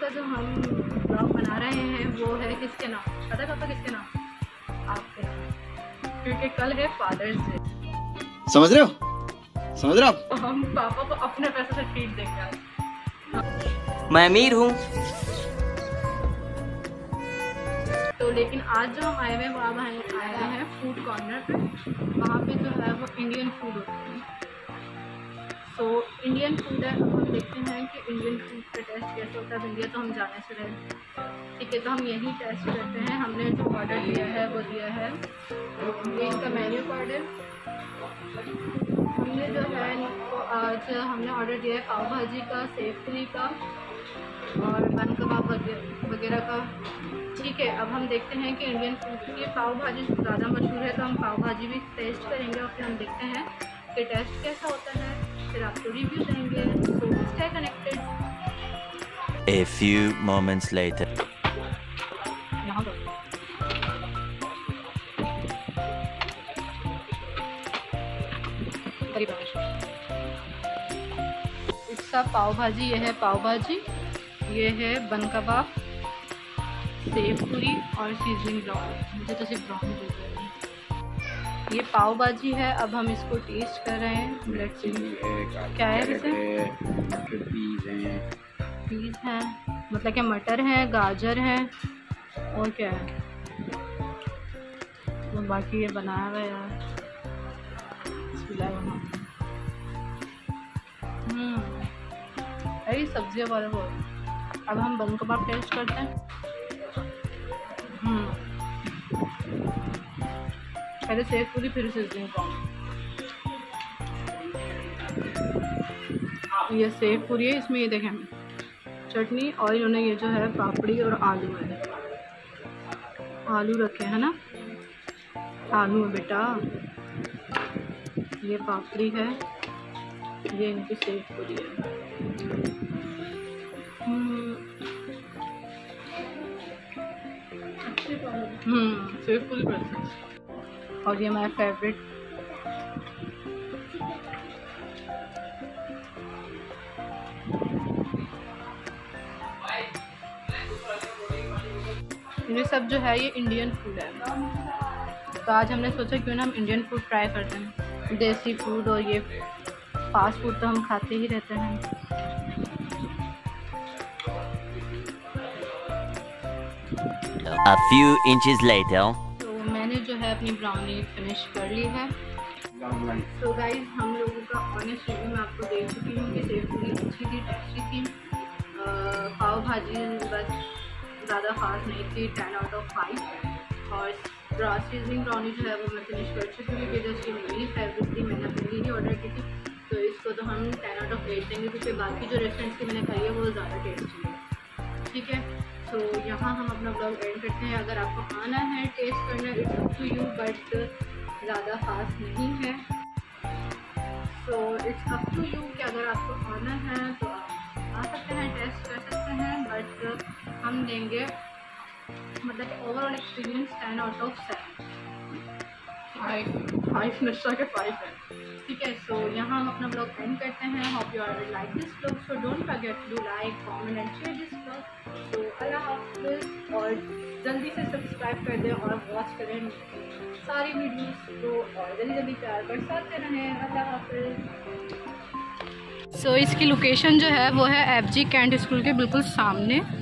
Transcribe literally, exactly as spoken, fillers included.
जो हम ब्लॉग बना रहे हैं वो है किसके नाम, पता है पापा किसके नाम? आपके नाम, क्योंकि कल है फादर्स डे। समझ रहे हो समझ रहे हो आप? तो हम पापा को अपने पैसे से ट्रीट देंगे आज। मैं अमीर हूँ। तो लेकिन आज जो हम आए हुए हैं वो अब आए हुए हैं फूड कॉर्नर पे। वहाँ पे जो है वो इंडियन फूड होता है। तो इंडियन फूड है, अब हम देखते हैं कि इंडियन फूड का टेस्ट कैसे होता है। इंडिया तो हम जाने से रहे, ठीक है, तो हम यही टेस्ट करते हैं। हमने जो ऑर्डर दिया है वो दिया है, ये इनका मेन्यू कार्ड है। हमने जो है इनको आज हमने ऑर्डर दिया है पाव भाजी का, सेव पूरी का और बन कबाब वगैरह का, ठीक है। अब हम देखते हैं कि इंडियन फूड की पाव भाजी ज़्यादा मशहूर है, तो हम पाव भाजी भी टेस्ट करेंगे और फिर हम देखते हैं कि टेस्ट कैसा होता है, फिर आपको रिव्यू देंगे। So stay connected. A few moments later. यहाँ पर इसका पाव भाजी, ये है पाव भाजी, ये है बन कबाब, सेव पूरी और सीजनिंग ब्राउन। मुझे तो सिर्फ ब्राउन बोल रहे हैं। ये पाव भाजी है, अब हम इसको टेस्ट कर रहे हैं। लेट्स सी क्या है इसे। पीस हैं, मतलब कि मटर है, गाजर है और क्या है, तो बाकी ये बनाया हुआ है यार। हम्म अरे सब्जियाँ वाले वो। अब हम बन कबाब टेस्ट करते हैं। हम्म पहले सेव पूरी फिर सीजनिंग ब्राउन। ये सेव पूरी है, इसमें ये देखें चटनी और इन्होंने ये जो है पापड़ी और आलू है, आलू रखे हैं ना, आलू है बेटा, ये पापड़ी है, ये इनकी सेव पूरी है। हम्म सेव पूरी परफेक्ट। और ये हमारा फेवरेट ये सब जो है ये इंडियन फूड है। तो आज हमने सोचा क्यों ना हम इंडियन फूड ट्राई करते हैं। देसी फूड और ये फास्ट फूड तो हम खाते ही रहते हैं। A few inches later. तो मैंने जो है अपनी ब्राउनी फिनिश कर ली है। तो गाइस हम लोगों का ऑनेस्ट रिव्यू मैं आपको दे चुकी हूँ कि सेव पूरी अच्छी थी, टेस्टी थी। पाव भाजी बस ज़्यादा खास नहीं थी, टेन आउट ऑफ फाइव। और सीजनिंग ब्राउनी जो है वो मैं फिनिश कर चुकी हूँ, क्योंकि जस्ट मेरी फेवरेट थी, मैंने अपने लिए ही ऑर्डर की थी। तो इसको तो हम टेन आउट ऑफ एट देंगे, क्योंकि बाकी जो रेस्टोरेंट्स की मैंने खाई है वो ज़्यादा टेस्टी है, ठीक है। तो यहाँ हम अपना ब्लॉग एंड करते हैं। अगर आपको आना है टेस्ट करना, it's up to you, but ज़्यादा खास नहीं है। So it's up to you कि अगर आपको आना है तो आप आ सकते हैं, टेस्ट कर सकते हैं, बट हम देंगे मतलब overall experience ten out of seven, five five नशा के फाइव है, ठीक है। सो यहाँ हम अपना ब्लॉग एंड करते हैं। Hope you are like this blog, so don't forget to like, comment and share this blog. तो अल्लाह हाफ़िज़, और जल्दी से सब्सक्राइब कर दें और वॉच करें सारी वीडियोस को, और जल्दी जल्दी प्यार बरसाते रहें। अल्लाह हाफ़िज़। सो so, इसकी लोकेशन जो है वो है एफ जी कैंट स्कूल के बिल्कुल सामने।